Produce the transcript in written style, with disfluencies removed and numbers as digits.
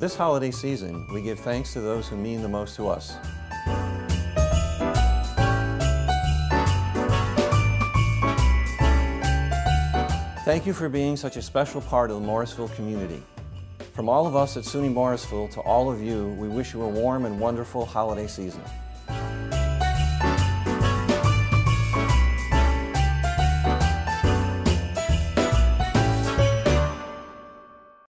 This holiday season, we give thanks to those who mean the most to us. Thank you for being such a special part of the Morrisville community. From all of us at SUNY Morrisville to all of you, we wish you a warm and wonderful holiday season.